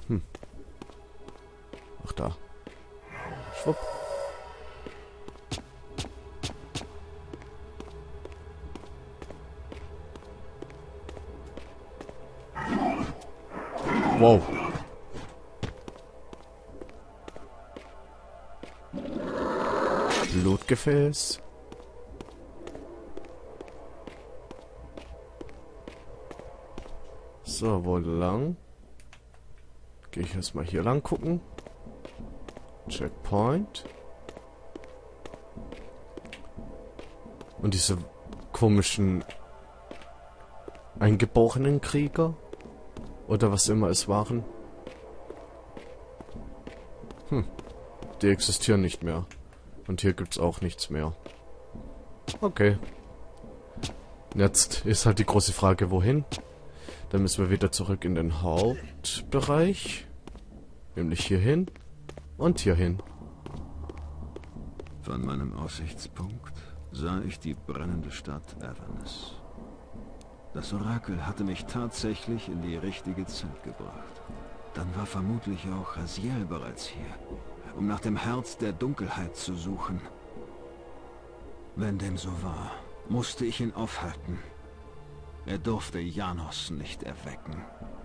Ach da. Schwupp. Wow. Blutgefäß. So, wo lang? Gehe ich erstmal hier lang gucken. Checkpoint. Und diese komischen eingeborenen Krieger? Oder was immer es waren. Die existieren nicht mehr. Und hier gibt's auch nichts mehr. Okay. Jetzt ist halt die große Frage, wohin? Dann müssen wir wieder zurück in den Hauptbereich. Nämlich hierhin. Und hierhin. Von meinem Aussichtspunkt sah ich die brennende Stadt Avernus. Das Orakel hatte mich tatsächlich in die richtige Zeit gebracht. Dann war vermutlich auch Raziel bereits hier, um nach dem Herz der Dunkelheit zu suchen. Wenn dem so war, musste ich ihn aufhalten. Er durfte Janos nicht erwecken.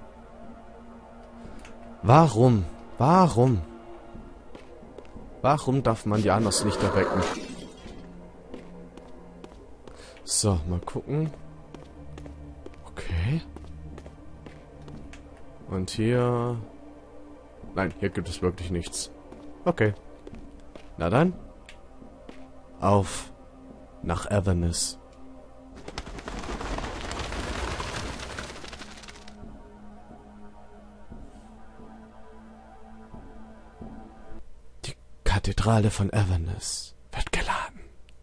Warum? Warum? Warum darf man Janos nicht erwecken? So, mal gucken. Okay. Und hier... Nein, hier gibt es wirklich nichts. Okay. Na dann. Auf nach Avernus. Die Kathedrale von Avernus wird geladen.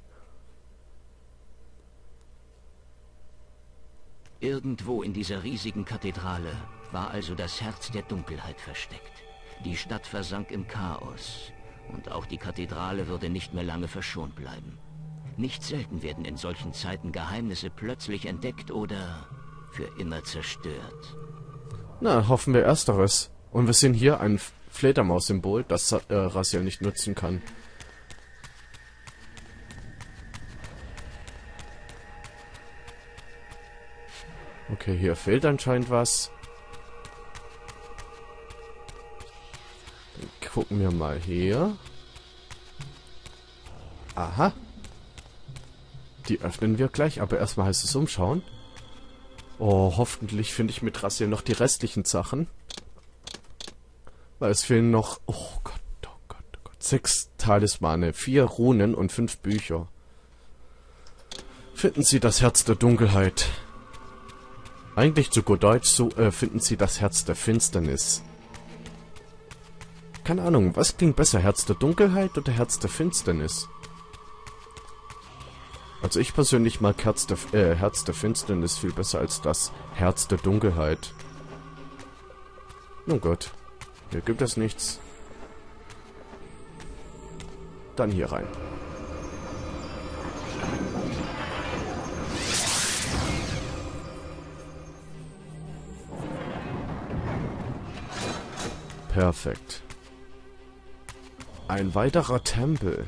Irgendwo in dieser riesigen Kathedrale war also das Herz der Dunkelheit versteckt. Die Stadt versank im Chaos und auch die Kathedrale würde nicht mehr lange verschont bleiben. Nicht selten werden in solchen Zeiten Geheimnisse plötzlich entdeckt oder für immer zerstört. Na, hoffen wir Ersteres. Und wir sehen hier ein Fledermaus-Symbol, das Raziel nicht nutzen kann. Okay, hier fehlt anscheinend was. Dann gucken wir mal hier. Aha. Die öffnen wir gleich, aber erstmal heißt es umschauen. Oh, hoffentlich finde ich mit Raziel noch die restlichen Sachen. Weil es fehlen noch... Oh Gott, oh Gott, oh Gott. 6 Talismane, 4 Runen und 5 Bücher. Finden Sie das Herz der Dunkelheit. Eigentlich zu gut Deutsch, so finden Sie das Herz der Finsternis. Keine Ahnung, was klingt besser? Herz der Dunkelheit oder Herz der Finsternis? Also ich persönlich mag Herz der Finsternis viel besser als das Herz der Dunkelheit. Nun gut. Hier gibt es nichts. Dann hier rein. Perfekt. Ein weiterer Tempel.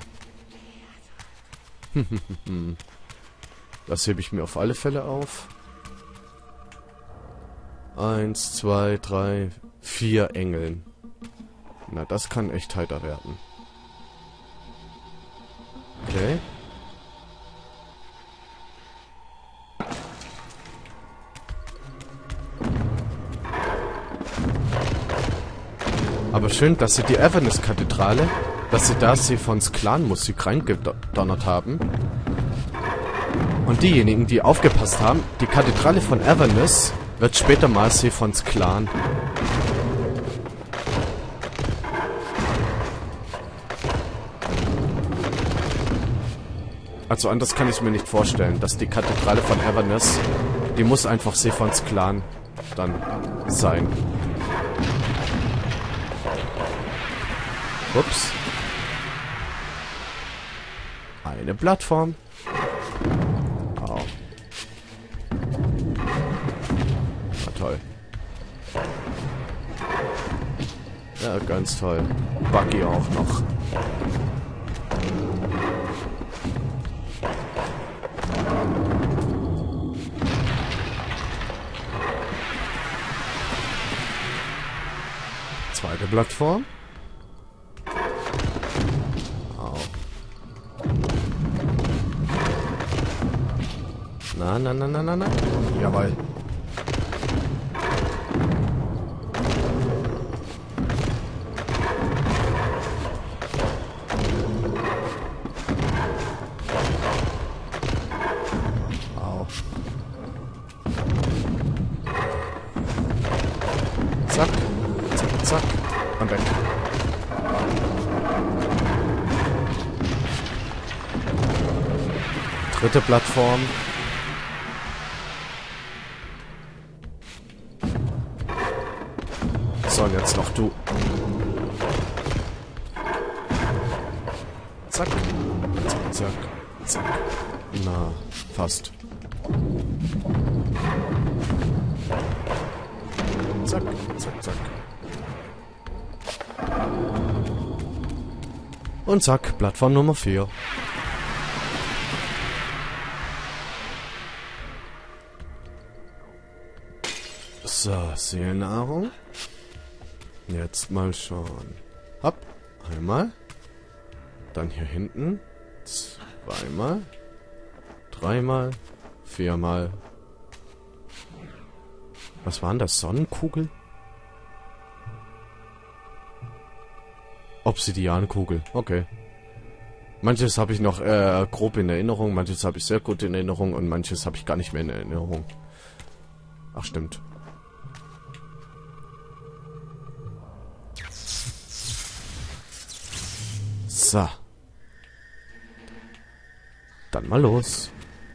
Das hebe ich mir auf alle Fälle auf. 1, 2, 3, 4 Engeln. Na, das kann echt heiter werden. Okay. Aber schön, dass sie die Avernus-Kathedrale, dass sie da Sephons Clan-Musik reingedonnert haben. Und diejenigen, die aufgepasst haben, die Kathedrale von Avernus wird später mal Sephons Clan. Also anders kann ich es mir nicht vorstellen, dass die Kathedrale von Avernus, die muss einfach Sephons Clan dann sein. Ups. Eine Plattform. Oh. Na toll. Ja, ganz toll. Buggy auch noch. Zweite Plattform. Au. Na. Jawohl. Au. Zack. Zack, zack. Und weg. Dritte Plattform. So, und jetzt noch du. Zack. Zack, zack, zack. Na, fast. Zack, zack, zack. Und zack, Plattform Nummer 4. So, Seelennahrung. Jetzt mal schauen. Hopp, einmal. Dann hier hinten. Zweimal. Dreimal. Viermal. Was waren das? Sonnenkugel? Obsidiankugel. Okay. Manches habe ich noch grob in Erinnerung, manches habe ich sehr gut in Erinnerung und manches habe ich gar nicht mehr in Erinnerung. Ach, stimmt. So. Dann mal los.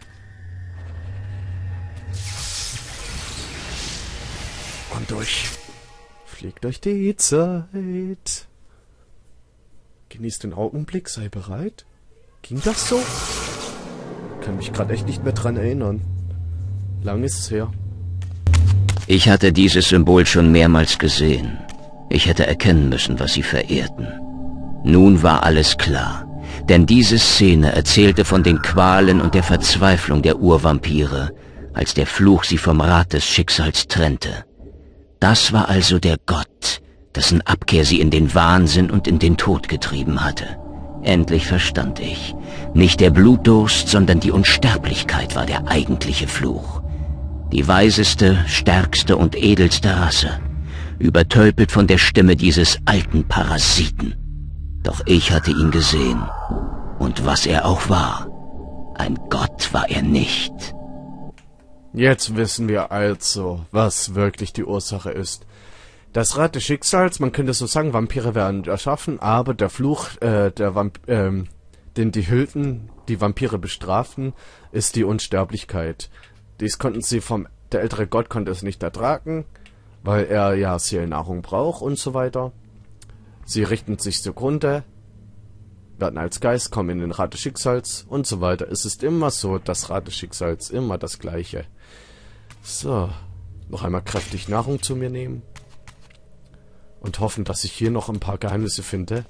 Und durch. Fliegt durch die Zeit. Genießt den Augenblick, sei bereit. Ging das so? Kann mich gerade echt nicht mehr dran erinnern. Lang ist es her. Ich hatte dieses Symbol schon mehrmals gesehen. Ich hätte erkennen müssen, was sie verehrten. Nun war alles klar, denn diese Szene erzählte von den Qualen und der Verzweiflung der Urvampire, als der Fluch sie vom Rat des Schicksals trennte. Das war also der Gott, dessen Abkehr sie in den Wahnsinn und in den Tod getrieben hatte. Endlich verstand ich. Nicht der Blutdurst, sondern die Unsterblichkeit war der eigentliche Fluch. Die weiseste, stärkste und edelste Rasse, übertölpelt von der Stimme dieses alten Parasiten. Doch ich hatte ihn gesehen. Und was er auch war, ein Gott war er nicht. Jetzt wissen wir also, was wirklich die Ursache ist. Das Rad des Schicksals, man könnte so sagen, Vampire werden erschaffen, aber der Fluch, den die Hülden, die Vampire bestraften, ist die Unsterblichkeit. Dies konnten sie der ältere Gott konnte es nicht ertragen, weil er ja Seelennahrung braucht und so weiter. Sie richten sich zugrunde, werden als Geist, kommen in den Rat des Schicksals und so weiter. Es ist immer so, das Rad des Schicksals, immer das Gleiche. So, noch einmal kräftig Nahrung zu mir nehmen. Und hoffen, dass ich hier noch ein paar Geheimnisse finde.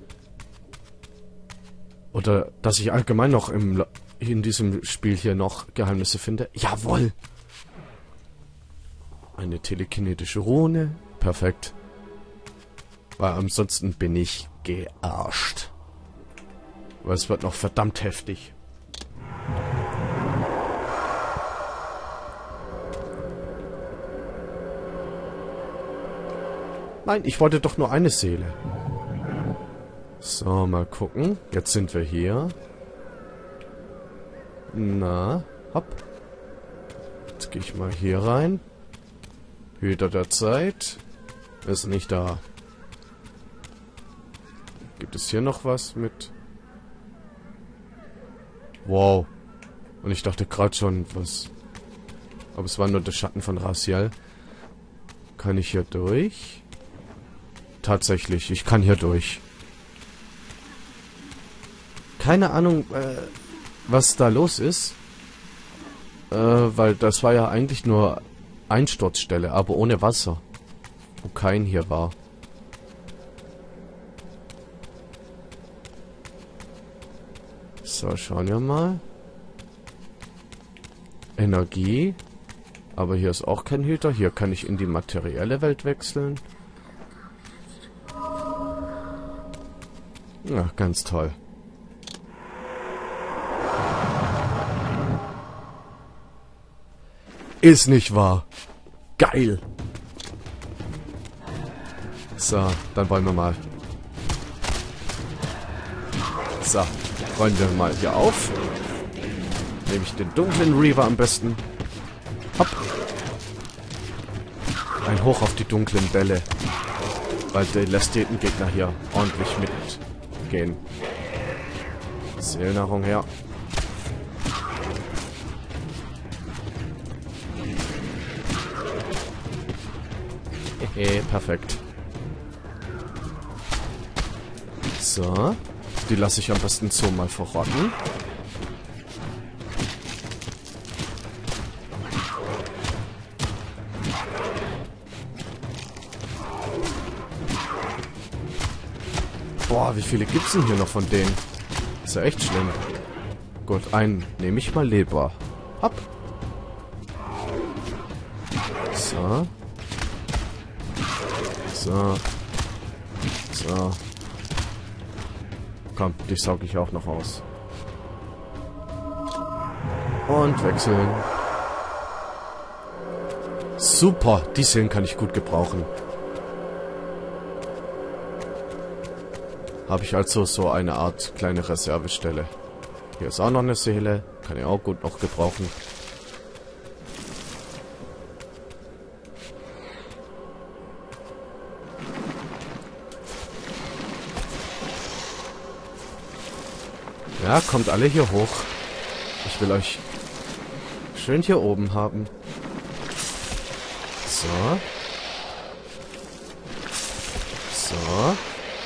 Oder dass ich allgemein noch in diesem Spiel hier noch Geheimnisse finde. Jawohl! Eine telekinetische Rune. Perfekt. Weil ansonsten bin ich gearscht. Weil es wird noch verdammt heftig. Nein, ich wollte doch nur eine Seele. So, mal gucken. Jetzt sind wir hier. Na, hopp. Jetzt gehe ich mal hier rein. Hüter der Zeit. Ist nicht da. Gibt es hier noch was mit... Wow. Und ich dachte gerade schon, was... Aber es war nur der Schatten von Raziel. Kann ich hier durch? Tatsächlich, ich kann hier durch. Keine Ahnung, was da los ist. Weil das war ja eigentlich nur Einsturzstelle, aber ohne Wasser. Wo kein hier war. So, schauen wir mal. Energie. Aber hier ist auch kein Hüter. Hier kann ich in die materielle Welt wechseln. Ja, ganz toll. Ist nicht wahr. Geil. So, dann wollen wir mal. So, räumen wir mal hier auf. Nehme ich den dunklen Reaver am besten. Hopp. Ein Hoch auf die dunklen Bälle. Weil die lästeten Gegner hier ordentlich mitgehen. Seelennahrung her. Perfekt. So. Die lasse ich am besten so mal verrotten. Boah, wie viele gibt's denn hier noch von denen? Ist ja echt schlimm. Gut, einen nehme ich mal Leber. Hopp. So. So. So. Komm, dich sauge ich auch noch aus. Und wechseln. Super, die Seelen kann ich gut gebrauchen. Habe ich also so eine Art kleine Reservestelle. Hier ist auch noch eine Seele. Kann ich auch gut noch gebrauchen. Ja, kommt alle hier hoch. Ich will euch schön hier oben haben. So. So.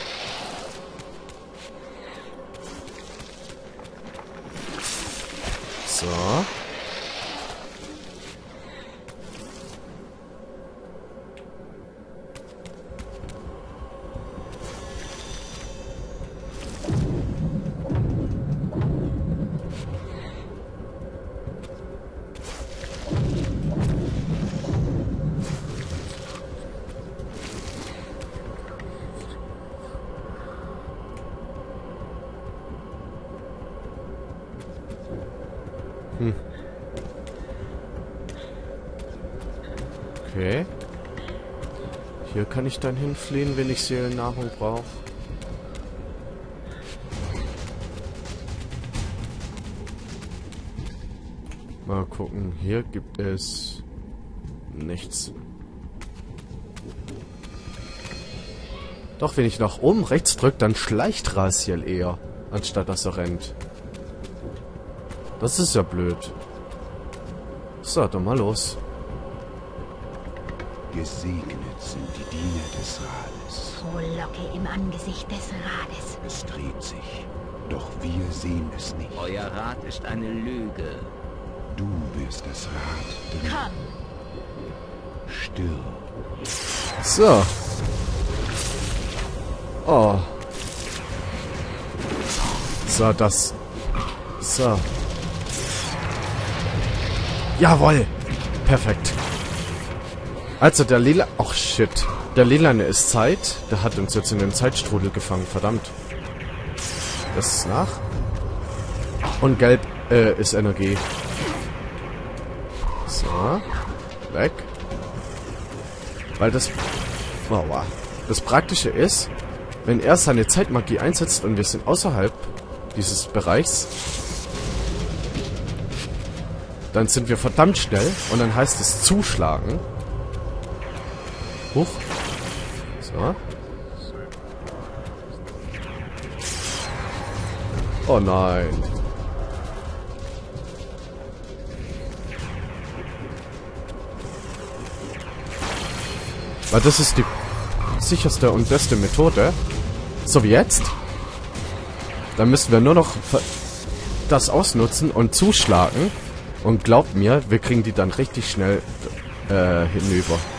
So. Okay. Hier kann ich dann hinfliehen, wenn ich Seelennahrung brauche. Mal gucken. Hier gibt es nichts. Doch, wenn ich nach oben rechts drücke, dann schleicht Raziel eher, anstatt dass er rennt. Das ist ja blöd. So, dann mal los. Gesegnet sind die Diener des Rades. Frohlocke im Angesicht des Rades. Es dreht sich, doch wir sehen es nicht. Euer Rat ist eine Lüge. Du wirst das Rad drehen. Komm. Stirb. So. Oh. So, das. So. Jawohl. Perfekt. Also der Lila... Ach shit. Der Lilane ist Zeit. Der hat uns jetzt in den Zeitstrudel gefangen. Verdammt. Das ist nach. Und Gelb ist Energie. So. Weg. Weil das... Wow. Das Praktische ist, wenn er seine Zeitmagie einsetzt und wir sind außerhalb dieses Bereichs, dann sind wir verdammt schnell und dann heißt es zuschlagen. Huch. So. Oh nein. Weil das ist die sicherste und beste Methode. So wie jetzt. Dann müssen wir nur noch das ausnutzen und zuschlagen. Und glaubt mir, wir kriegen die dann richtig schnell hinüber.